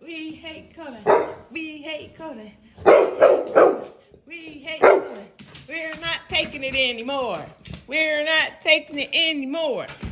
We hate culling. We hate culling. We hate culling. We're not taking it anymore. We're not taking it anymore.